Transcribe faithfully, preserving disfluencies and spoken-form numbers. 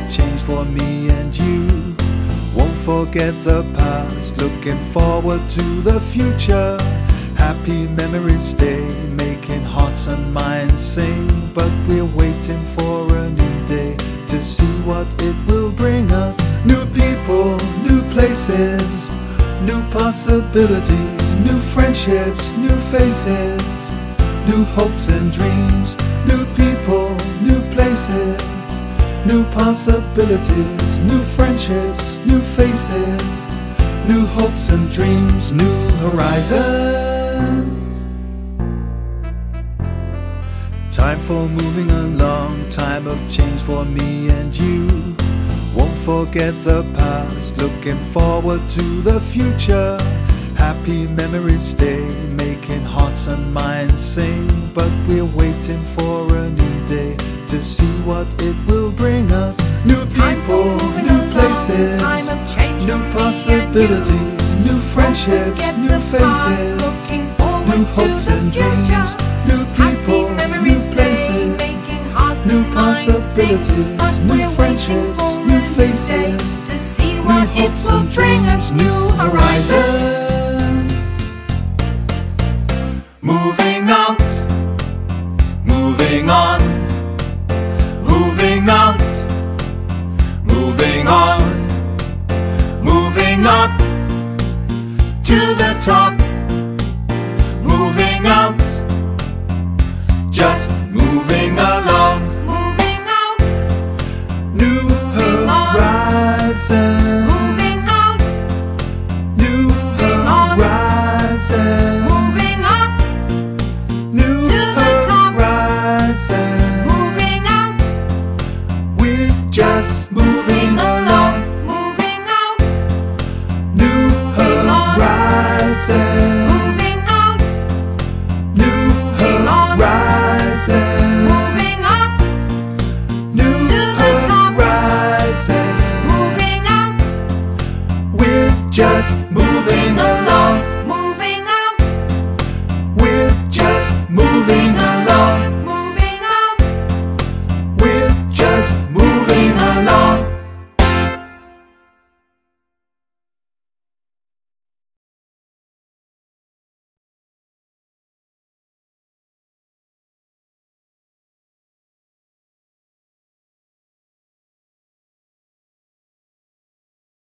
change for me and you. Won't forget the past, looking forward to the future. Happy memories stay, making hearts and minds sing. But we're waiting for a new day to see what it will bring us. New people, new places, new possibilities, new friendships, new faces, new hopes and dreams. New people, new places, new possibilities, new friendships, new faces, new hopes and dreams, new horizons. Time for moving along, time of change for me and you. Won't forget the past, looking forward to the future. Happy memories stay, making hearts and minds sing. But we're waiting for a new day to see what it will bring us. New people, new places, new possibilities, new friendships, new faces, new hopes and dreams. New people, new places, new possibilities, new friendships, new faces, new hopes and dreams, new horizons. Moving out, moving on, moving out, moving on, moving up to the top, moving out, just moving along, moving out, new horizons, moving out, new horizons, moving up new to the top, horizons. moving out, We're just moving along, moving out, new horizons, moving out, new horizons, moving up new to the top, horizons. moving out, We're just